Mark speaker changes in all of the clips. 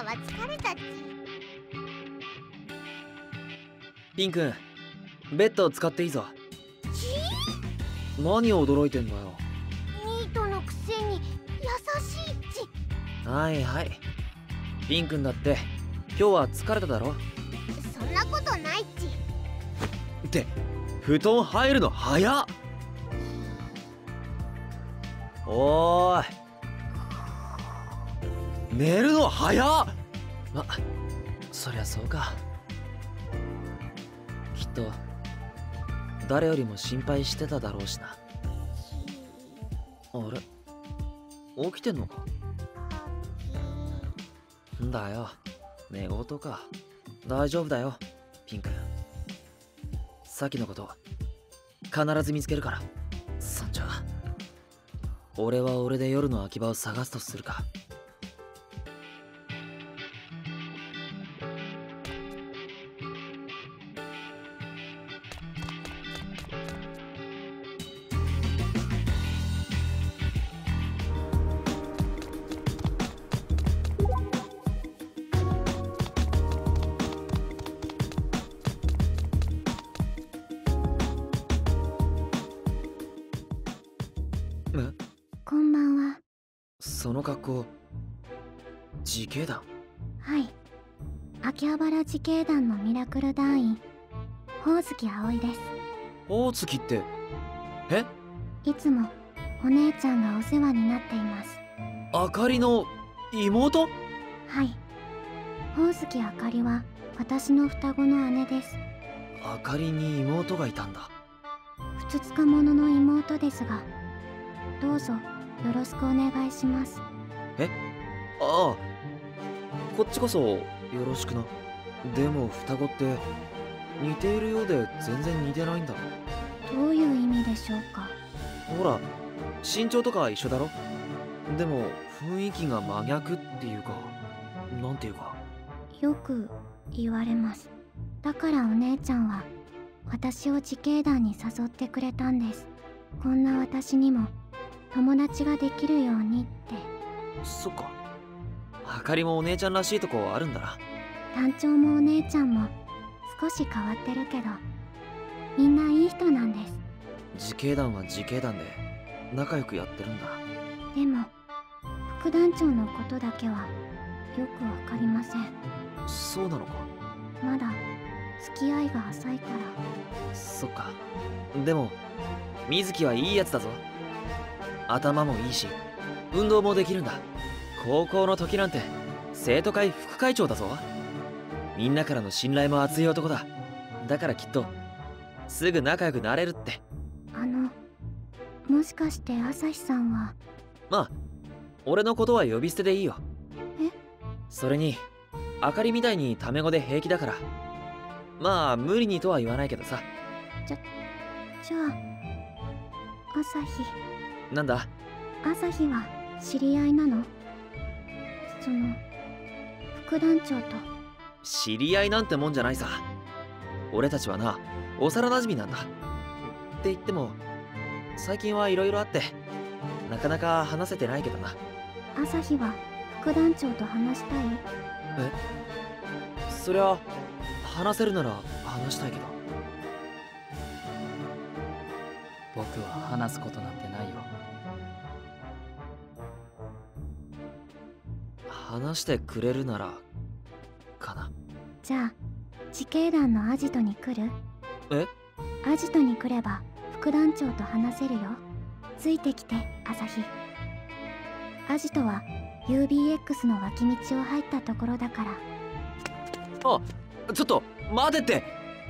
Speaker 1: は疲れたっち。
Speaker 2: ピン君、ベッドを使っていいぞ。何を驚いてんだよ。
Speaker 1: ニートのくせに優しいっち。
Speaker 2: はいはい。ピン君だって今日は疲れただろ。
Speaker 1: そんなことないっち。
Speaker 2: って布団入るの早っ。おーい、寝るの早っ。ま、そりゃそうか。きっと誰よりも心配してただろうしな。あれ、起きてんのか。んだよ、寝言か。大丈夫だよピンク。さっきのこと必ず見つけるから。そんじゃ俺は俺で夜の空き場を探すとするか。
Speaker 3: こんばんは。
Speaker 2: その格好、自警団？
Speaker 3: はい、秋葉原自警団のミラクル団員ほおずき葵です。
Speaker 2: 大月って？え？
Speaker 3: いつもお姉ちゃんがお世話になっています。
Speaker 2: あかりの妹？
Speaker 3: はい、ほおずきあかりは私の双子の姉です。
Speaker 2: あかりに妹がいたんだ。
Speaker 3: ふつつか者の妹ですが、どうぞよろしくお願いします。
Speaker 2: え？ああ、こっちこそよろしくな。でも双子って似ているようで全然似てないんだろ。
Speaker 3: どういう意味でしょうか。
Speaker 2: ほら、身長とか一緒だろ。でも雰囲気が真逆っていうか、なんていうか。
Speaker 3: よく言われます。だからお姉ちゃんは私を自警団に誘ってくれたんです。こんな私にも友達ができるようにって。
Speaker 2: そっか、あかりもお姉ちゃんらしいとこあるんだな。
Speaker 3: 団長もお姉ちゃんも少し変わってるけど、みんないい人なんです。
Speaker 2: 自警団は自警団で仲良くやってるんだ。
Speaker 3: でも副団長のことだけはよくわかりません。
Speaker 2: そうなのか。
Speaker 3: まだ付き合いが浅いから。
Speaker 2: そっか。でも水木はいいやつだぞ。頭もいいし運動もできるんだ。高校の時なんて生徒会副会長だぞ。みんなからの信頼も厚い男だ。だからきっとすぐ仲良くなれるって。
Speaker 3: もしかして朝日さんは。
Speaker 2: まあ俺のことは呼び捨てでいいよ。
Speaker 3: え？
Speaker 2: それにあかりみたいにタメ語で平気だから、まあ無理にとは言わないけどさ。
Speaker 3: じゃあ朝日。
Speaker 2: なんだ？
Speaker 3: 朝日は知り合いなの？その副団長と。
Speaker 2: 知り合いなんてもんじゃないさ。俺たちはな、幼馴染なんだ。って言っても最近はいろいろあってなかなか話せてないけどな。
Speaker 3: 朝日は副団長と話したい？
Speaker 2: え？そりゃ話せるなら話したいけど。
Speaker 4: 僕は話すことなんてないよ。
Speaker 2: 話してくれるならかな。
Speaker 3: じゃあ自警団のアジトに来る？
Speaker 2: え？
Speaker 3: アジトに来れば副団長と話せるよ。ついてきて朝日。アジトは UBX の脇道を入ったところだから。
Speaker 2: あ、ちょっと待てって。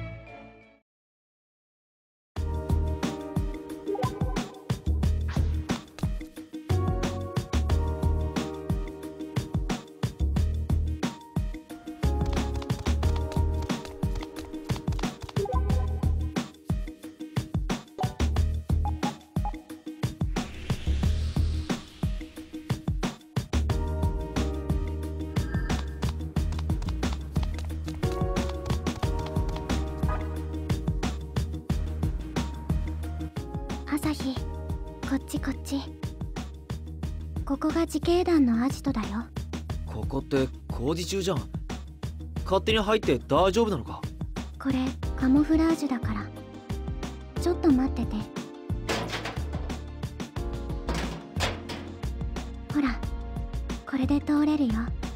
Speaker 3: 朝日、こっちこっち。ここが自警団のアジトだよ。
Speaker 2: ここって工事中じゃん。勝手に入って大丈夫なのか？
Speaker 3: これカモフラージュだから。ちょっと待ってて。ほら、これで通れるよ。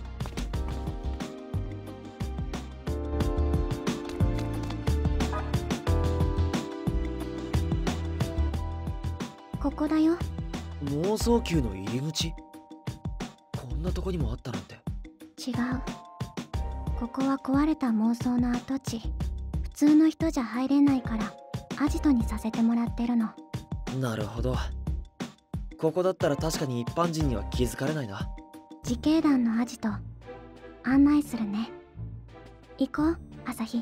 Speaker 3: ここだよ。
Speaker 2: 妄想宮の入り口？こんなとこにもあったなんて。
Speaker 3: 違う。ここは壊れた妄想の跡地。普通の人じゃ入れないからアジトにさせてもらってるの。
Speaker 2: なるほど。ここだったら確かに一般人には気づかれないな。
Speaker 3: 自警団のアジト案内するね。行こう、朝日。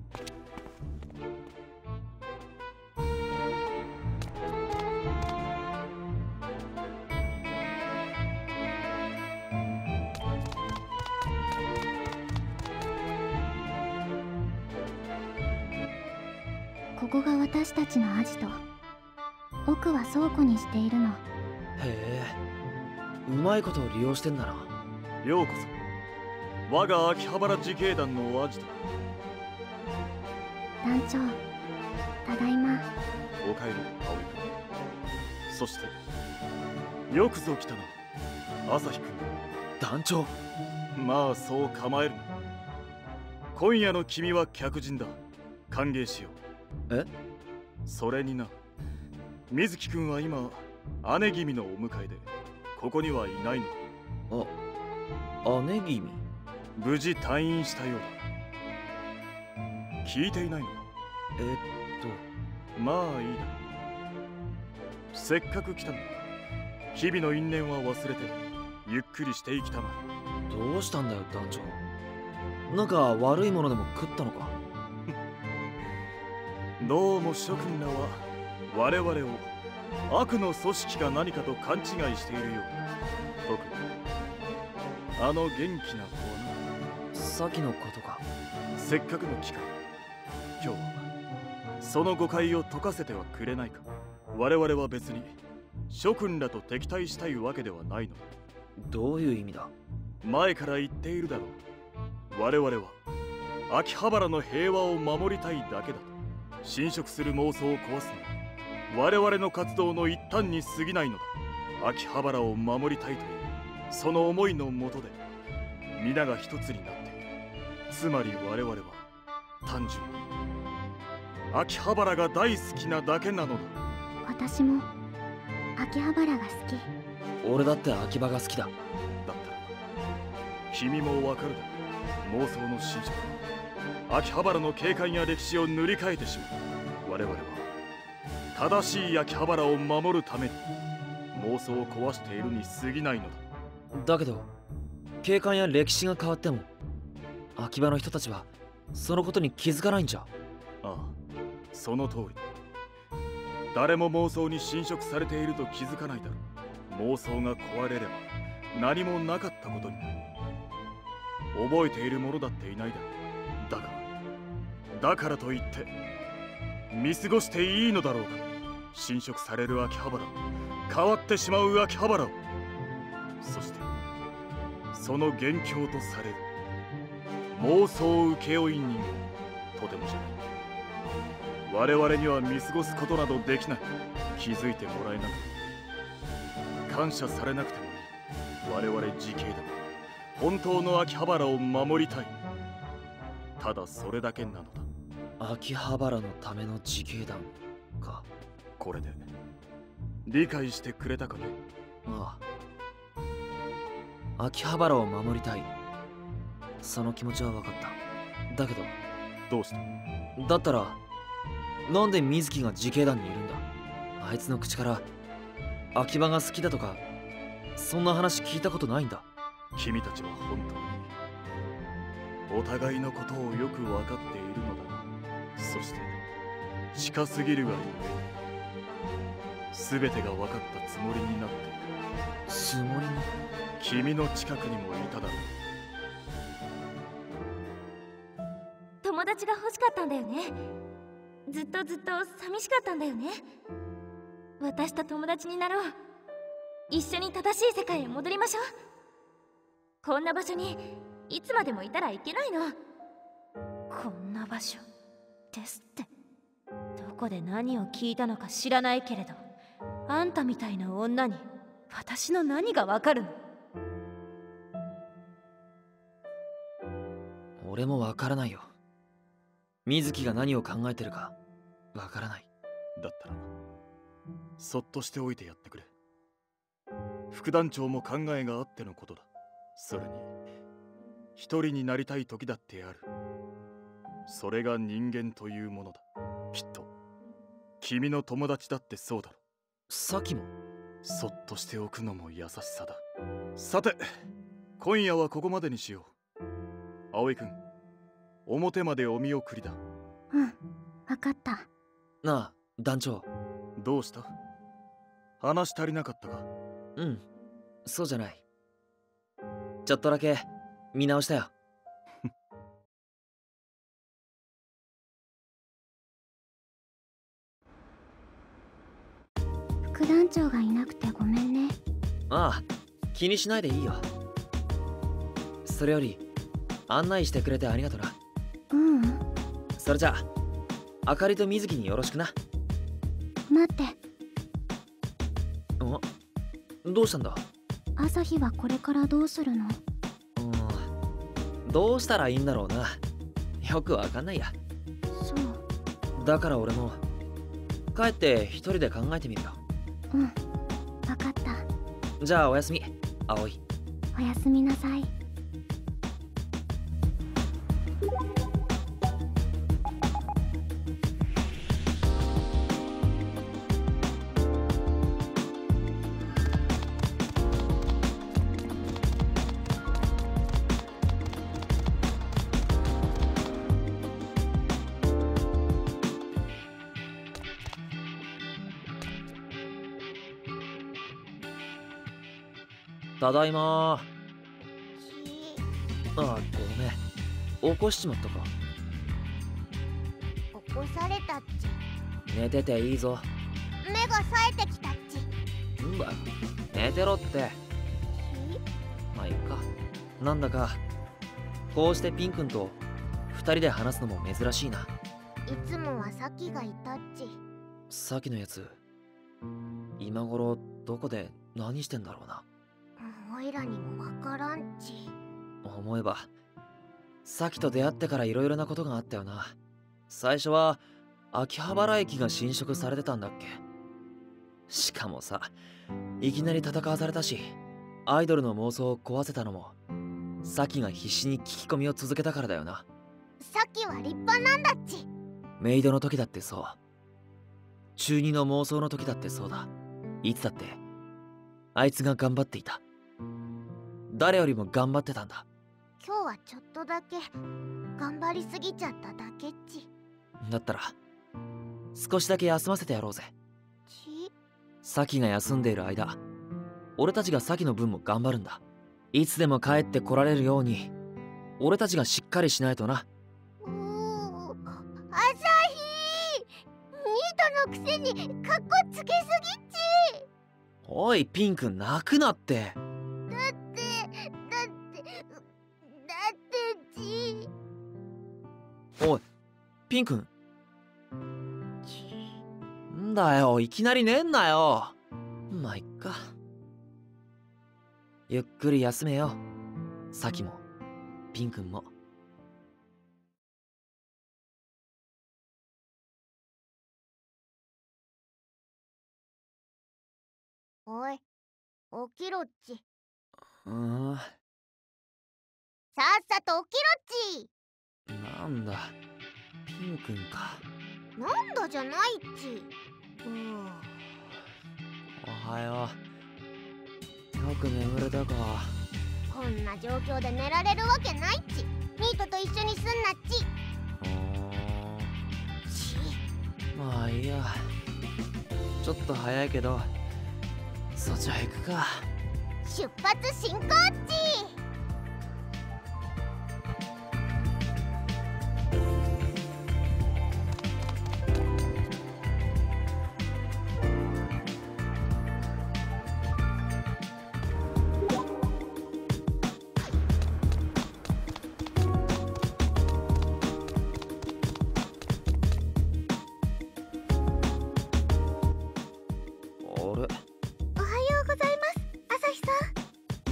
Speaker 3: ここが私たちのアジト。奥は倉庫にしているの。
Speaker 2: へえ、うまいことを利用してんだな。
Speaker 5: ようこそ我が秋葉原自警団のアジト。
Speaker 3: 団長、ただいま。
Speaker 5: おかえり、葵君。そしてよくぞ来たな、朝日君。
Speaker 2: 団長。
Speaker 5: まあそう構えるな。今夜の君は客人だ。歓迎しよう。
Speaker 2: え？
Speaker 5: それにな、水木君は今姉君のお迎えでここにはいないの。
Speaker 2: 姉君？
Speaker 5: 無事退院したようだ。聞いていないの？まあいいだ。せっかく来たんだ。日々の因縁は忘れてゆっくりしていきたまえ。
Speaker 2: どうしたんだよ団長。なんか悪いものでも食ったのか？
Speaker 5: どうも諸君らは我々を悪の組織か何かと勘違いしているようだ。特にあの元気な子はな。
Speaker 2: 先のことか。
Speaker 5: せっかくの機会、今日はその誤解を解かせてはくれないか。我々は別に諸君らと敵対したいわけではないのだ。
Speaker 2: どういう意味だ？
Speaker 5: 前から言っているだろう。我々は秋葉原の平和を守りたいだけだと。侵食する妄想を壊すのは我々の活動の一端に過ぎないのだ。秋葉原を守りたいというその思いのもとで皆が一つになっている。つまり我々は単純に秋葉原が大好きなだけなのだ。
Speaker 3: 私も秋葉原が好き。
Speaker 2: 俺だって秋葉が好きだ。
Speaker 5: だったら君もわかるだろう。妄想の侵食は秋葉原の景観や歴史を塗り替えてしまう。我々は正しい秋葉原を守るために妄想を壊しているに過ぎないのだ。
Speaker 2: だけど景観や歴史が変わっても秋葉の人たちはそのことに気づかないんじゃ。
Speaker 5: ああ、その通り。誰も妄想に侵食されていると気づかないだろう。妄想が壊れれば何もなかったことになる。覚えているものだっていないだろう。だからといって見過ごしていいのだろうか。侵食される秋葉原、変わってしまう秋葉原を、そしてその元凶とされる妄想請負人をとてもじゃない。我々には見過ごすことなどできない。気づいてもらえなくて感謝されなくてもいい。我々自警団は本当の秋葉原を守りたい。ただそれだけなのだ。
Speaker 2: 秋葉原のための自警団か。
Speaker 5: これで理解してくれたかね？
Speaker 2: ああ、秋葉原を守りたい。その気持ちは分かった。だけど
Speaker 5: どうした？
Speaker 2: だったらなんで水木が自警団にいるんだ？あいつの口から秋葉が好きだとかそんな話聞いたことないんだ。
Speaker 5: 君たちは本当にお互いのことをよく分かっているのだ。そして近すぎるがゆえ全てが分かったつもりになっている。
Speaker 2: つもりに？
Speaker 5: 君の近くにもいただろう。
Speaker 1: 友達が欲しかったんだよね。ずっと寂しかったんだよね。私と友達になろう。一緒に正しい世界へ戻りましょう。こんな場所にいつまでもいたらいけないの。こんな場所ですって。どこで何を聞いたのか知らないけれど、あんたみたいな女に私の何がわかるの？
Speaker 2: 俺もわからないよ。水木が何を考えてるかわからない。
Speaker 5: だったらそっとしておいてやってくれ。副団長も考えがあってのことだ。それに一人になりたい時だってある。それが人間というものだ。きっと君の友達だってそうだろ。
Speaker 2: さっきも
Speaker 5: そっとしておくのも優しさだ。さて今夜はここまでにしよう。葵くん、表までお見送りだ。
Speaker 3: うん、わかった。
Speaker 2: なあ団長。
Speaker 5: どうした？話足りなかったか？
Speaker 2: うん、そうじゃない。ちょっとだけ見直したよ。
Speaker 3: 副団長がいなくてごめんね。
Speaker 2: ああ、気にしないでいいよ。それより案内してくれてありがとな。
Speaker 3: ううん。
Speaker 2: それじゃあ、あかりと水木によろしくな。
Speaker 3: 待って。
Speaker 2: どうしたんだ？
Speaker 3: 朝日はこれからどうするの？
Speaker 2: どうしたらいいんだろうな。よくわかんないや。
Speaker 3: そう。
Speaker 2: だから俺も帰って一人で考えてみるよ。
Speaker 3: うん、わかった。
Speaker 2: じゃあおやすみ、葵。
Speaker 3: おやすみなさい。
Speaker 2: ただいまー。ごめん、起こしちまったか。
Speaker 6: 起こされたっち。
Speaker 2: 寝てていいぞ。
Speaker 6: 目が冴えてきたっち。
Speaker 2: んだよ、寝てろって。まあいいか。なんだかこうしてピン君と二人で話すのも珍しいな。
Speaker 6: いつもはサキがいたっち。
Speaker 2: さっきのやつ今頃どこで何してんだろうな。
Speaker 6: おいらにもわからんち。
Speaker 2: 思えばさきと出会ってから色々なことがあったよな。最初は秋葉原駅が侵食されてたんだっけ。しかもさ、いきなり戦わされたし、アイドルの妄想を壊せたのもさきが必死に聞き込みを続けたからだよな。
Speaker 6: サキは立派なんだっち。
Speaker 2: メイドの時だってそう、中二の妄想の時だってそうだ。いつだってあいつが頑張っていた。誰よりも頑張ってたんだ。
Speaker 6: 今日はちょっとだけ頑張りすぎちゃっただけっち。
Speaker 2: だったら少しだけ休ませてやろうぜ。サキが休んでいる間、俺たちがサキの分も頑張るんだ。いつでも帰ってこられるように俺たちがしっかりしないとな。
Speaker 6: 朝日、ニートのくせにカッコつけすぎっち。
Speaker 2: おいピンク、泣くなって。
Speaker 6: だってち。
Speaker 2: おいピンくん、んだよ、いきなり寝んなよ。まあいっか。ゆっくり休めよ、サキもピンくんも。
Speaker 6: おい、起きろっち。さっさと起きろっち。
Speaker 2: なんだピンくんか。
Speaker 6: なんだじゃないっち。
Speaker 2: おはよう。よく眠れたか。
Speaker 6: こんな状況で寝られるわけないっち。ニートと一緒にすんなっち。
Speaker 2: まあいいや。ちょっと早いけどそっちは行くか。
Speaker 6: 出発進行っち。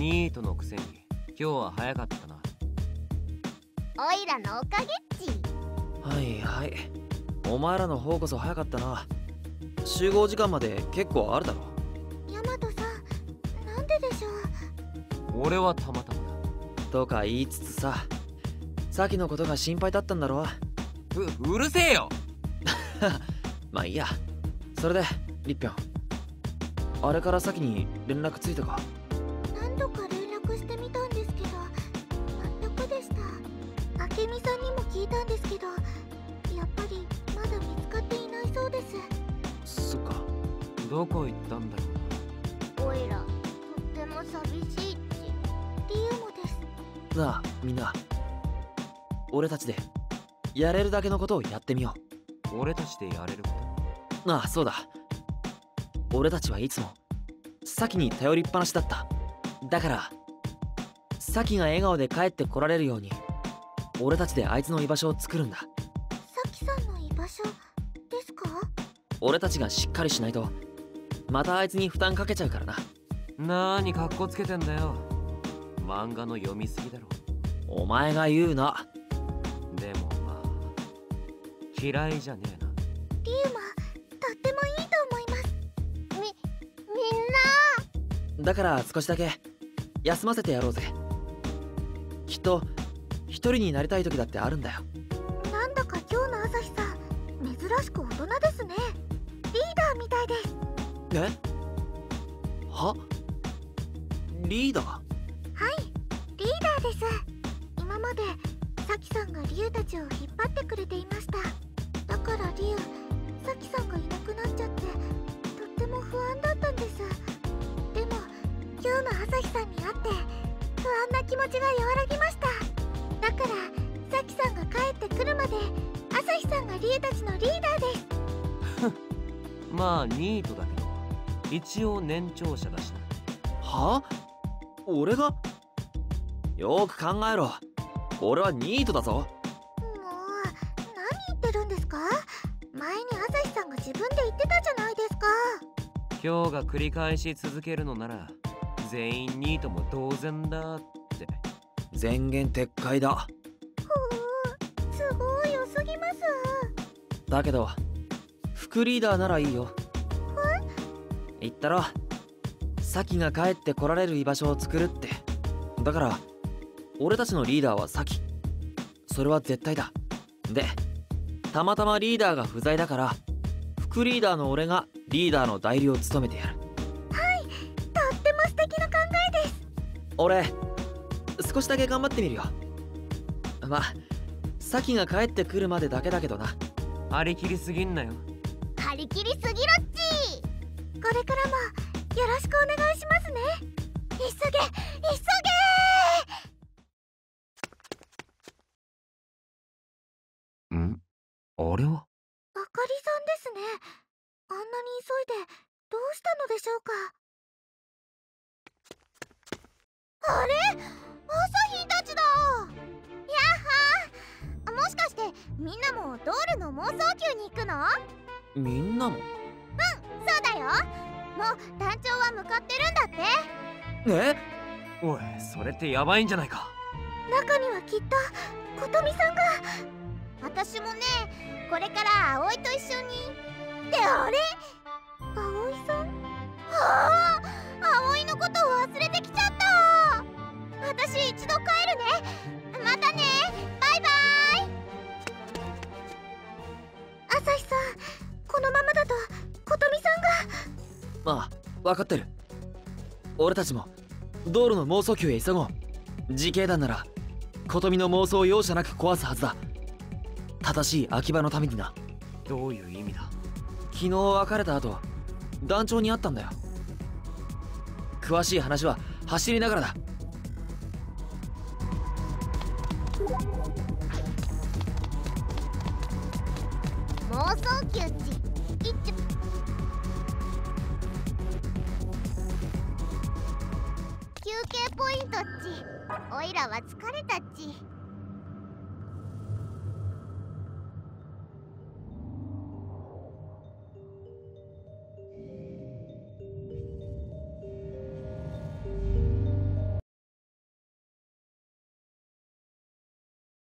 Speaker 7: ニートのくせに今日は早かったな。
Speaker 6: おいらのおかげっち。
Speaker 2: はいはい、お前らの方こそ早かったな。集合時間まで結構あるだろ。
Speaker 3: ヤマトさん、なんででしょう。
Speaker 7: 俺はたまたまだ。
Speaker 2: とか言いつつさ、さきのことが心配だったんだろ。
Speaker 7: うるせえよ
Speaker 2: まあいいや。それでリッピョン、あれからさきに連絡ついたか？
Speaker 3: 何度か連絡してみたんですけど全くでした。明美さんにも聞いたんですけど、やっぱりまだ見つかっていないそうです。
Speaker 2: そっか。
Speaker 7: どこ行ったんだろ
Speaker 6: おいらとっても寂しいっち。
Speaker 3: 理由もです。
Speaker 2: なあみんな、俺たちでやれるだけのことをやってみよ
Speaker 7: うな。俺たちでやれるこ
Speaker 2: う。ああそうだ、俺たちはいつもサキに頼りっぱなしだった。だからサキが笑顔で帰ってこられるように俺たちであいつの居場所を作るんだ。
Speaker 3: さきさんの居場所ですか？
Speaker 2: 俺たちがしっかりしないとまたあいつに負担かけちゃうからな。
Speaker 7: なーにカッコつけてんだよ。漫画の読みすぎだろ。
Speaker 2: お前が言うな。
Speaker 7: でもまあ嫌いじゃねえな。
Speaker 3: リュウマ、とってもいいと思います。
Speaker 6: みんな
Speaker 2: だから少しだけ休ませてやろうぜ。きっと一人になりたい時だってあるんだよ。
Speaker 3: なんだか今日の朝日さん、珍しく大人ですね。リーダーみたいです。
Speaker 2: え？は？リーダー？
Speaker 3: はい、リーダーです。今までサキさんがリュウたちを引っ張ってくれていました。だからリュウ、サキさんがいなくなっちゃってとっても不安だったんです。でも今日の朝日さんに会って不安な気持ちが和らぎました。だからサキさんが帰ってくるまで朝日さんがリュウたちのリーダーです。
Speaker 7: まあニートだけど一応年長者だしな。
Speaker 2: は？俺が？よく考えろ、俺はニートだぞ。
Speaker 3: もう何言ってるんですか？前に朝日さんが自分で言ってたじゃないですか。
Speaker 7: 今日が繰り返し続けるのなら全員ニートも同然だって。
Speaker 2: 前言撤回だ。
Speaker 3: すごい良すぎます。
Speaker 2: だけど副リーダーならいいよ。言ったろ、サキが帰ってこられる居場所を作るって。だから俺たちのリーダーはサキ、それは絶対だ。でたまたまリーダーが不在だから副リーダーの俺がリーダーの代理を務めてやる。
Speaker 3: はい、とっても素敵な考えです。
Speaker 2: 俺少しだけ頑張ってみるよ。まあサキが帰ってくるまでだけだけどな。
Speaker 7: 張り切りすぎんなよ。
Speaker 6: 張り切りすぎるっち。
Speaker 3: これからもよろしくお願いしますね。急げ急げ。
Speaker 7: ん？あれは？
Speaker 3: あかりさんですね。あんなに急いでどうしたのでしょうか。あれ、朝日たちだ。やっはー。もしかしてみんなもドールの妄想宮に行くの？
Speaker 2: みんなも？
Speaker 6: そうだよ。もう団長は向かってるんだって。
Speaker 2: え？
Speaker 7: おい、それってヤバいんじゃないか。
Speaker 3: 中にはきっと琴美さんが。
Speaker 6: 私もね、これから葵と一緒に。ってあれ？
Speaker 3: 葵さん？
Speaker 6: はあ、葵のことを忘れてきちゃった。私一度帰るね。またね、バイバイ。
Speaker 3: 朝日さん、このままだと琴美さんが。
Speaker 2: ああ、分かってる。俺たちも道路の妄想宮へ急ごう。自警団なら琴美の妄想を容赦なく壊すはずだ。正しい秋葉のためにな。
Speaker 7: どういう意味だ？
Speaker 2: 昨日別れた後団長に会ったんだよ。詳しい話は走りながらだ。
Speaker 6: 妄想宮っち。休憩ポイントっち。おいらは疲れたっち。